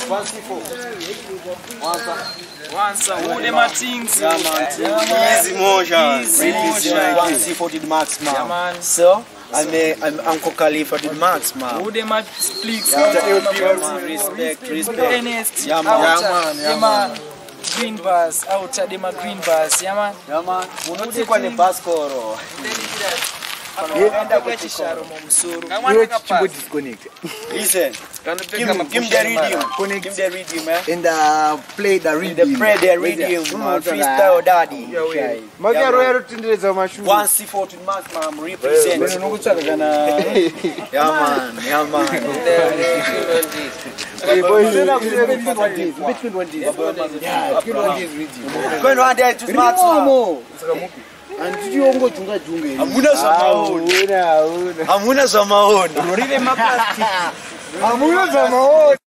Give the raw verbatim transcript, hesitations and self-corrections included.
one C four. Once, who them are things? Yeah, man. Easy motion. Easy motion. one C four did max, man. Yeah, man. So, I'm, a, I'm Uncle Khalifa did max, man. Who them are splits? Yeah, man. Respect, respect. Yeah, man. yeah, man. Yeah, man. Green bars, outside them are green bars, yeah, man. Yeah, man. Unotsikwa ni baskoro. Listen, give, give me the rhythm. Give me the rhythm, eh? In the play the rhythm. The play the rhythm, man. Freestyle daddy. One C four to max, man. I'm representing. Yeah, man. Yeah, man. Between one days. Yeah, between one days rhythm. Going one day to max, man. And did you go junga junga? Amuna zamaoni. Amuna zamaoni. Amuna zamaoni.